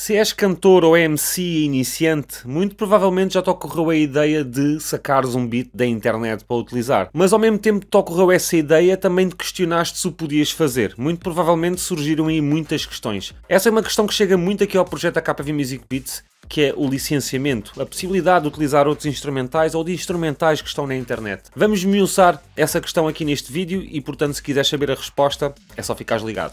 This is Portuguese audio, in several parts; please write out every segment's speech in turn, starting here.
Se és cantor ou MC iniciante, muito provavelmente já te ocorreu a ideia de sacares um beat da internet para utilizar. Mas ao mesmo tempo que te ocorreu essa ideia, também te questionaste se o podias fazer. Muito provavelmente surgiram aí muitas questões. Essa é uma questão que chega muito aqui ao projeto AKV Music Beats, que é o licenciamento, a possibilidade de utilizar outros instrumentais ou de instrumentais que estão na internet. Vamos esmiuçar essa questão aqui neste vídeo e, portanto, se quiseres saber a resposta, é só ficares ligado.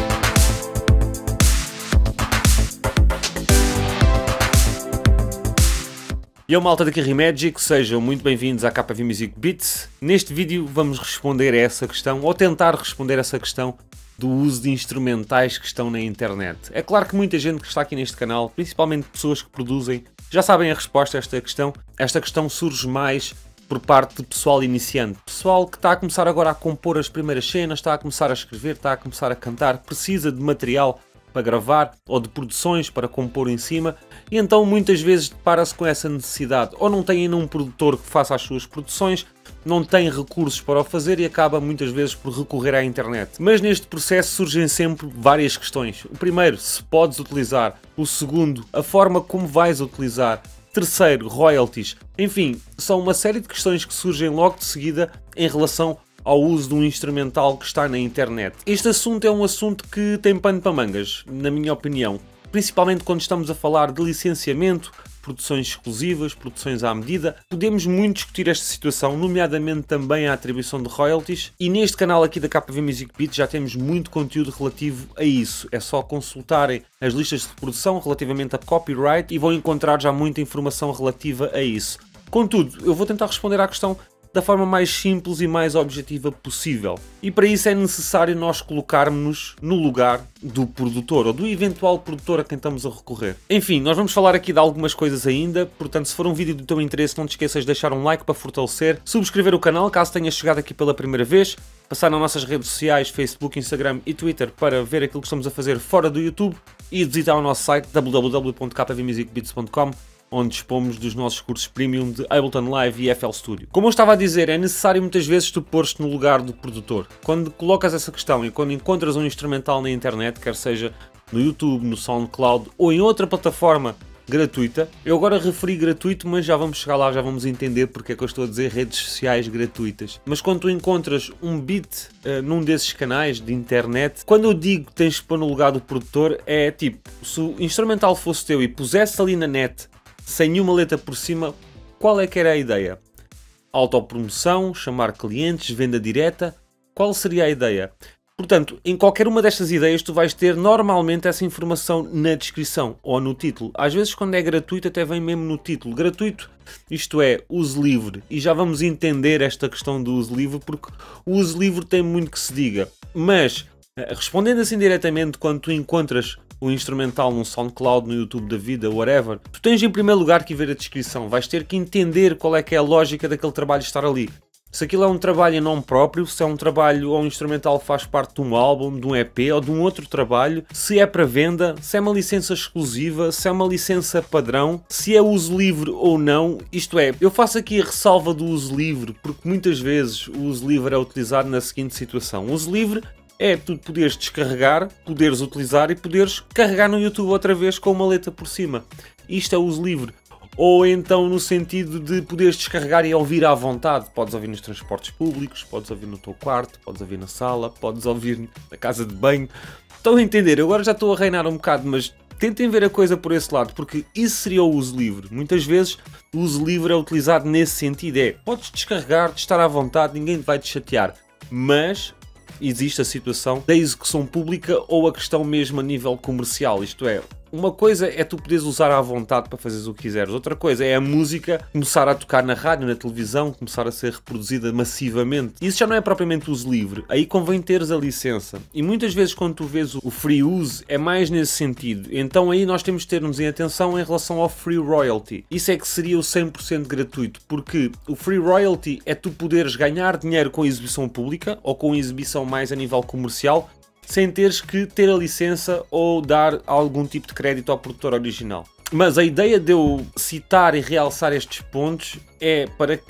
E eu, malta da Carry Magic, sejam muito bem-vindos à AKV Music Beats. Neste vídeo vamos responder a essa questão, ou tentar responder a essa questão do uso de instrumentais que estão na internet. É claro que muita gente que está aqui neste canal, principalmente pessoas que produzem, já sabem a resposta a esta questão. Esta questão surge mais por parte de pessoal iniciante. Pessoal que está a começar agora a compor as primeiras cenas, está a começar a escrever, está a começar a cantar, precisa de material para gravar ou de produções para compor em cima, e então muitas vezes depara-se com essa necessidade, ou não tem ainda um produtor que faça as suas produções, não tem recursos para o fazer e acaba muitas vezes por recorrer à internet. Mas neste processo surgem sempre várias questões. O primeiro, se podes utilizar. O segundo, a forma como vais utilizar. Terceiro, royalties. Enfim, são uma série de questões que surgem logo de seguida em relação ao uso de um instrumental que está na internet. Este assunto é um assunto que tem pano para mangas, na minha opinião. Principalmente quando estamos a falar de licenciamento, produções exclusivas, produções à medida. Podemos muito discutir esta situação, nomeadamente também a atribuição de royalties. E neste canal aqui da AKV Music Beats já temos muito conteúdo relativo a isso. É só consultarem as listas de reprodução relativamente a copyright e vão encontrar já muita informação relativa a isso. Contudo, eu vou tentar responder à questão da forma mais simples e mais objetiva possível. E para isso é necessário nós colocarmos-nos no lugar do produtor, ou do eventual produtor a quem estamos a recorrer. Enfim, nós vamos falar aqui de algumas coisas ainda, portanto, se for um vídeo do teu interesse, não te esqueças de deixar um like para fortalecer, subscrever o canal, caso tenhas chegado aqui pela primeira vez, passar nas nossas redes sociais, Facebook, Instagram e Twitter para ver aquilo que estamos a fazer fora do YouTube e visitar o nosso site www.kvmusicbeats.com, onde dispomos dos nossos cursos Premium de Ableton Live e FL Studio. Como eu estava a dizer, é necessário muitas vezes tu pôr-te no lugar do produtor. Quando colocas essa questão e quando encontras um instrumental na internet, quer seja no YouTube, no SoundCloud ou em outra plataforma gratuita, eu agora referi gratuito, mas já vamos chegar lá, já vamos entender porque é que eu estou a dizer redes sociais gratuitas. Mas quando tu encontras um beat num desses canais de internet, quando eu digo que tens que pôr no lugar do produtor, é tipo, se o instrumental fosse teu e pusesse ali na net sem nenhuma letra por cima, qual é que era a ideia? Autopromoção, chamar clientes, venda direta? Qual seria a ideia? Portanto, em qualquer uma destas ideias tu vais ter normalmente essa informação na descrição ou no título. Às vezes quando é gratuito até vem mesmo no título. Gratuito, isto é, uso livre. E já vamos entender esta questão do uso livre porque o uso livre tem muito que se diga. Mas, respondendo assim diretamente, quando tu encontras o instrumental num SoundCloud, no YouTube da vida, whatever, tu tens em primeiro lugar que ver a descrição, vais ter que entender qual é que é a lógica daquele trabalho estar ali. Se aquilo é um trabalho em nome próprio, se é um trabalho ou um instrumental que faz parte de um álbum, de um EP ou de um outro trabalho, se é para venda, se é uma licença exclusiva, se é uma licença padrão, se é uso livre ou não, isto é, eu faço aqui a ressalva do uso livre, porque muitas vezes o uso livre é utilizado na seguinte situação. O uso livre é tu poderes descarregar, poderes utilizar e poderes carregar no YouTube outra vez com uma letra por cima. Isto é uso livre. Ou então no sentido de poderes descarregar e ouvir à vontade. Podes ouvir nos transportes públicos, podes ouvir no teu quarto, podes ouvir na sala, podes ouvir na casa de banho. Estão a entender? Eu agora já estou a reinar um bocado, mas tentem ver a coisa por esse lado, porque isso seria o uso livre. Muitas vezes o uso livre é utilizado nesse sentido. É, podes descarregar, estar à vontade, ninguém te vai te chatear. Mas existe a situação da execução pública ou a questão mesmo a nível comercial, isto é, uma coisa é tu poderes usar à vontade para fazeres o que quiseres, outra coisa é a música começar a tocar na rádio, na televisão, começar a ser reproduzida massivamente. Isso já não é propriamente uso livre, aí convém teres a licença. E muitas vezes quando tu vês o free use é mais nesse sentido, então aí nós temos de ter-nos em atenção em relação ao free royalty. Isso é que seria o 100% gratuito, porque o free royalty é tu poderes ganhar dinheiro com a exibição pública ou com a exibição mais a nível comercial, sem teres que ter a licença ou dar algum tipo de crédito ao produtor original. Mas a ideia de eu citar e realçar estes pontos é para que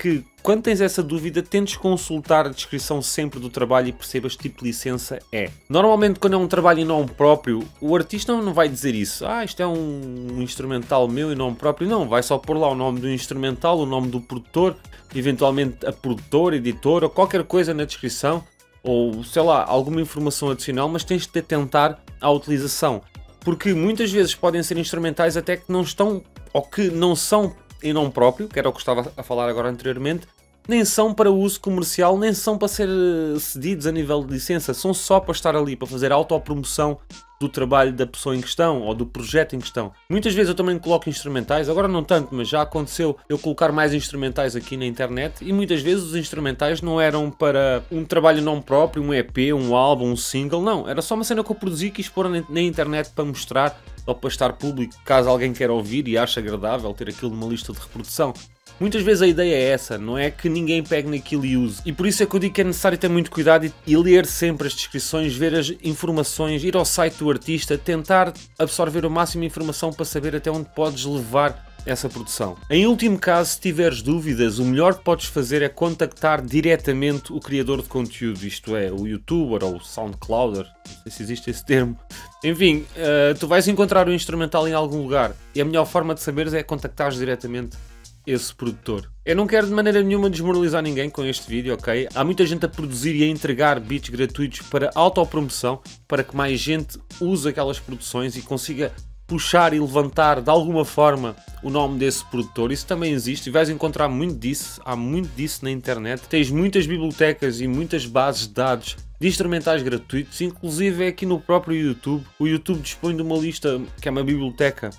quando tens essa dúvida, tentes consultar a descrição sempre do trabalho e percebas que tipo de licença é. Normalmente, quando é um trabalho em nome próprio, o artista não vai dizer isso. Isto é um instrumental meu em nome próprio. Não, vai só pôr lá o nome do instrumental, o nome do produtor, eventualmente a produtora, editora, ou qualquer coisa na descrição, ou sei lá, alguma informação adicional, mas tens de atentar à utilização. Porque muitas vezes podem ser instrumentais até que não estão, ou que não são em nome próprio, que era o que estava a falar agora anteriormente, nem são para uso comercial, nem são para ser cedidos a nível de licença, são só para estar ali, para fazer autopromoção do trabalho da pessoa em questão ou do projeto em questão. Muitas vezes eu também coloco instrumentais, agora não tanto, mas já aconteceu eu colocar mais instrumentais aqui na internet e muitas vezes os instrumentais não eram para um trabalho em nome próprio, um EP, um álbum, um single, não, era só uma cena que eu produzi e quis pôr na internet para mostrar ou para estar público, caso alguém queira ouvir e ache agradável ter aquilo numa lista de reprodução. Muitas vezes a ideia é essa, não é que ninguém pegue naquilo e use. E por isso é que eu digo que é necessário ter muito cuidado e ler sempre as descrições, ver as informações, ir ao site do artista, tentar absorver o máximo de informação para saber até onde podes levar essa produção. Em último caso, se tiveres dúvidas, o melhor que podes fazer é contactar diretamente o criador de conteúdo, isto é, o youtuber ou o soundclouder, não sei se existe esse termo. Enfim, tu vais encontrar o instrumental em algum lugar e a melhor forma de saberes é contactares diretamente esse produtor. Eu não quero de maneira nenhuma desmoralizar ninguém com este vídeo, ok? Há muita gente a produzir e a entregar beats gratuitos para autopromoção, para que mais gente use aquelas produções e consiga puxar e levantar de alguma forma o nome desse produtor. Isso também existe e vais encontrar muito disso, há muito disso na internet. Tens muitas bibliotecas e muitas bases de dados de instrumentais gratuitos, inclusive aqui no próprio YouTube. O YouTube dispõe de uma lista que é uma biblioteca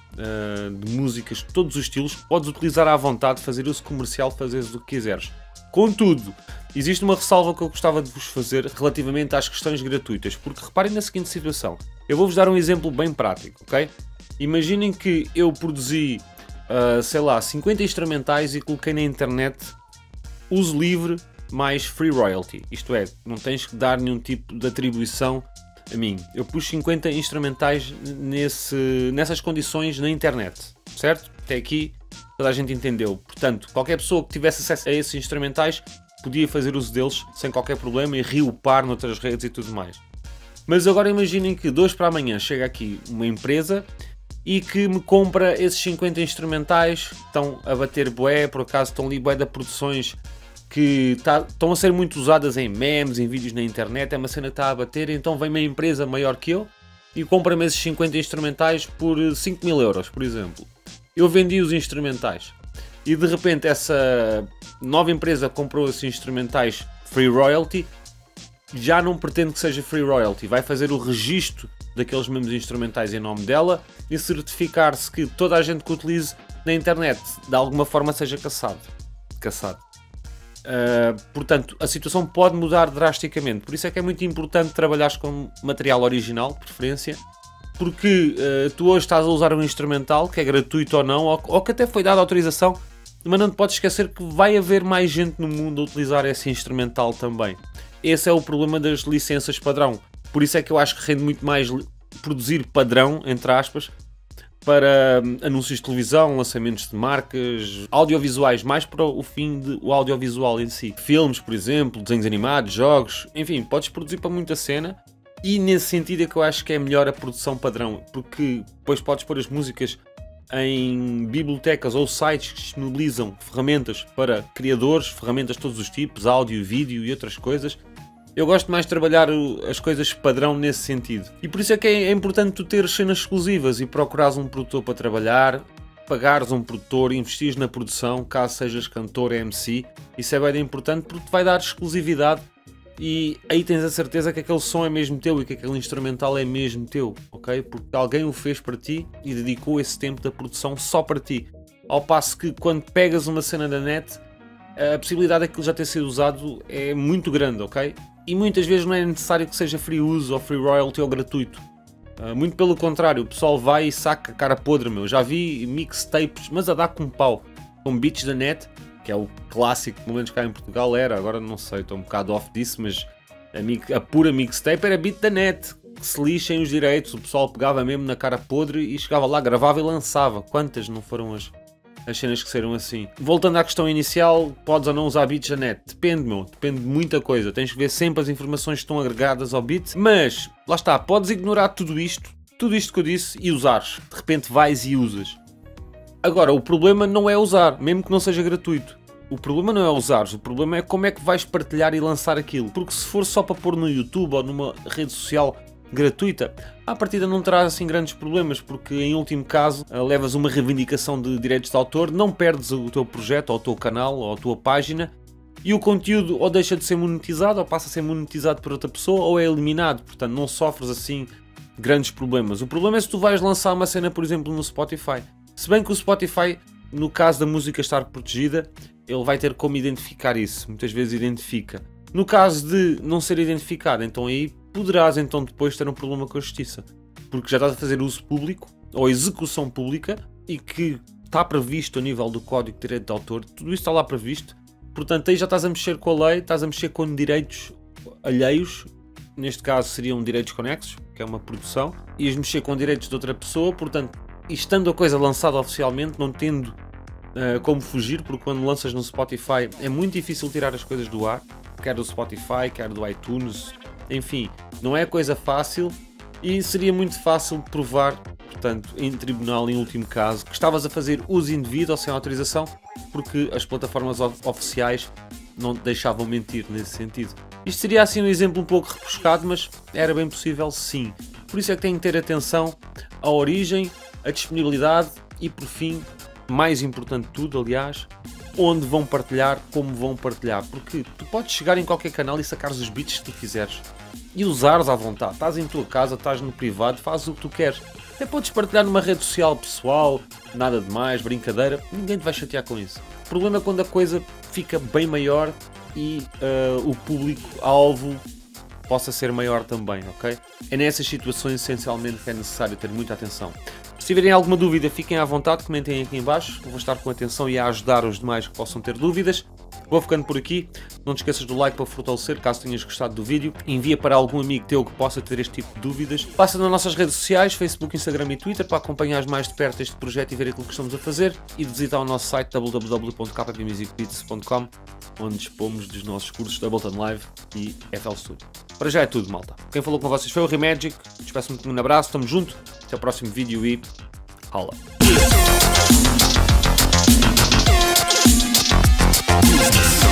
de músicas de todos os estilos. Podes utilizar à vontade, fazer uso comercial, fazeres o que quiseres. Contudo, existe uma ressalva que eu gostava de vos fazer relativamente às questões gratuitas, porque reparem na seguinte situação. Eu vou-vos dar um exemplo bem prático, ok? Imaginem que eu produzi, sei lá, 50 instrumentais e coloquei na internet uso livre mais free royalty. Isto é, não tens que dar nenhum tipo de atribuição a mim. Eu pus 50 instrumentais nessas condições na internet, certo? Até aqui toda a gente entendeu. Portanto, qualquer pessoa que tivesse acesso a esses instrumentais podia fazer uso deles sem qualquer problema e reupar noutras redes e tudo mais. Mas agora imaginem que de hoje para amanhã chega aqui uma empresa e que me compra esses 50 instrumentais, estão a bater bué, por acaso estão ali bué de produções que estão a ser muito usadas em memes, em vídeos na internet, é uma cena que está a bater, então vem uma empresa maior que eu e compra-me esses 50 instrumentais por 5.000 euros, por exemplo. Eu vendi os instrumentais e de repente essa nova empresa comprou esses instrumentais free royalty, já não pretende que seja free royalty, vai fazer o registro daqueles mesmos instrumentais em nome dela e certificar-se que toda a gente que utilize na internet de alguma forma seja caçado. Portanto, a situação pode mudar drasticamente, por isso é que é muito importante trabalhares com material original, de preferência, porque tu hoje estás a usar um instrumental que é gratuito ou não, ou que até foi dada autorização, mas não te podes esquecer que vai haver mais gente no mundo a utilizar esse instrumental também. Esse é o problema das licenças padrão, por isso é que eu acho que rende muito mais produzir padrão, entre aspas, para anúncios de televisão, lançamentos de marcas, audiovisuais, mais para o fim do audiovisual em si. Filmes, por exemplo, desenhos animados, jogos, enfim, podes produzir para muita cena e nesse sentido é que eu acho que é melhor a produção padrão, porque depois podes pôr as músicas em bibliotecas ou sites que disponibilizam ferramentas para criadores, ferramentas de todos os tipos, áudio, vídeo e outras coisas. Eu gosto mais de trabalhar as coisas padrão nesse sentido. E por isso é que é importante tu teres cenas exclusivas e procurares um produtor para trabalhar, pagares um produtor, investires na produção, caso sejas cantor, MC. Isso é bem importante porque te vai dar exclusividade e aí tens a certeza que aquele som é mesmo teu e que aquele instrumental é mesmo teu, ok? Porque alguém o fez para ti e dedicou esse tempo da produção só para ti. Ao passo que quando pegas uma cena da net, a possibilidade de aquilo já ter sido usado é muito grande, ok? E muitas vezes não é necessário que seja free use ou free royalty ou gratuito. Muito pelo contrário, o pessoal vai e saca a cara podre, meu. Já vi mixtapes, mas a dar com pau, com beats da net, que é o clássico, pelo menos cá em Portugal era, agora não sei, estou um bocado off disso, mas a pura mixtape era beat da net, que se lixem os direitos, o pessoal pegava mesmo na cara podre e chegava lá, gravava e lançava. Quantas não foram as as cenas que saíram assim. Voltando à questão inicial, podes ou não usar bits na net? Depende, meu, depende de muita coisa. Tens que ver sempre as informações que estão agregadas ao bit, mas, lá está, podes ignorar tudo isto que eu disse e usares. De repente vais e usas. Agora, o problema não é usar, mesmo que não seja gratuito. O problema não é usares, o problema é como é que vais partilhar e lançar aquilo. Porque se for só para pôr no YouTube ou numa rede social gratuita, à partida não terás assim grandes problemas, porque em último caso levas uma reivindicação de direitos de autor, não perdes o teu projeto, ou o teu canal, ou a tua página, e o conteúdo ou deixa de ser monetizado, ou passa a ser monetizado por outra pessoa, ou é eliminado. Portanto, não sofres assim grandes problemas. O problema é se tu vais lançar uma cena, por exemplo, no Spotify. Se bem que o Spotify, no caso da música estar protegida, ele vai ter como identificar isso. Muitas vezes identifica. No caso de não ser identificado, então aí poderás então depois ter um problema com a justiça. Porque já estás a fazer uso público, ou execução pública, e que está previsto a nível do Código de Direito de Autor, tudo isso está lá previsto. Portanto, aí já estás a mexer com a lei, estás a mexer com direitos alheios. Neste caso seriam direitos conexos, que é uma produção. Ias mexer com direitos de outra pessoa, portanto, e estando a coisa lançada oficialmente, não tendo como fugir, porque quando lanças no Spotify é muito difícil tirar as coisas do ar, quer do Spotify, quer do iTunes, enfim, não é coisa fácil e seria muito fácil provar, portanto, em tribunal, em último caso, que estavas a fazer uso indevido ou sem autorização, porque as plataformas oficiais não te deixavam mentir nesse sentido. Isto seria assim um exemplo um pouco rebuscado, mas era bem possível sim. Por isso é que têm que ter atenção à origem, à disponibilidade e, por fim, mais importante de tudo, aliás, onde vão partilhar, como vão partilhar. Porque tu podes chegar em qualquer canal e sacares os bits que tu quiseres. E usares à vontade. Estás em tua casa, estás no privado, fazes o que tu queres. Até podes partilhar numa rede social pessoal, nada de mais, brincadeira. Ninguém te vai chatear com isso. O problema é quando a coisa fica bem maior e o público-alvo possa ser maior também, ok? É nessas situações, essencialmente, que é necessário ter muita atenção. Se tiverem alguma dúvida, fiquem à vontade, comentem aqui em baixo. Eu vou estar com atenção e a ajudar os demais que possam ter dúvidas. Vou ficando por aqui. Não te esqueças do like para fortalecer, caso tenhas gostado do vídeo. Envia para algum amigo teu que possa ter este tipo de dúvidas. Passa nas nossas redes sociais, Facebook, Instagram e Twitter, para acompanhar mais de perto este projeto e ver aquilo que estamos a fazer. E de visitar o nosso site www.kpmusicbeats.com, onde dispomos dos nossos cursos da Ableton Live e FL Studio. Para já é tudo, malta. Quem falou com vocês foi o Remagic. Despeço-me com um abraço, estamos juntos. Até o próximo vídeo e hala! Business.